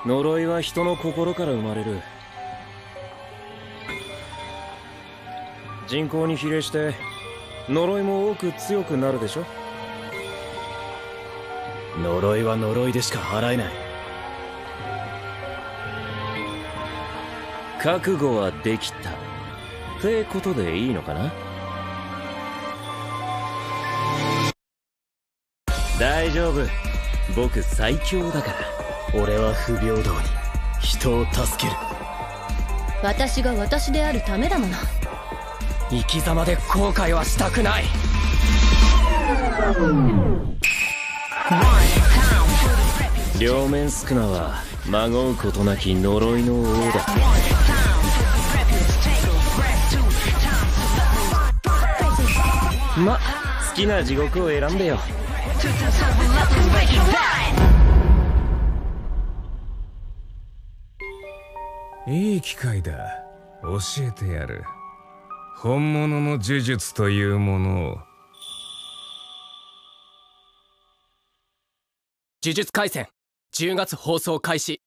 呪いは人の心から生まれる。人口に比例して呪いも多く強くなるでしょ。 呪いは呪いでしか払えない。 覚悟はできたってことでいいのかな。大丈夫、僕最強だから。 俺は不平等に人を助ける。 私が私であるためだもの。 生き様で後悔はしたくない。 両面宿儺はまごうことなき呪いの王だ。ま、好きな地獄を選んでよ。 いい機会だ。教えてやる。本物の呪術というものを。 呪術廻戦10月放送開始。